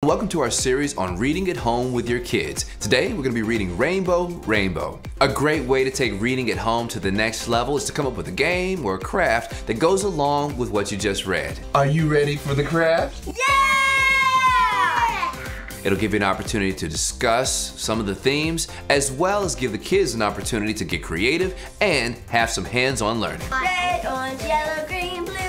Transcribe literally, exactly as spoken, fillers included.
Welcome to our series on reading at home with your kids. Today we're going to be reading Rainbow, Rainbow. A great way to take reading at home to the next level is to come up with a game or a craft that goes along with what you just read. Are you ready for the craft? Yeah! It'll give you an opportunity to discuss some of the themes, as well as give the kids an opportunity to get creative and have some hands-on learning. Red, orange, yellow, green, blue.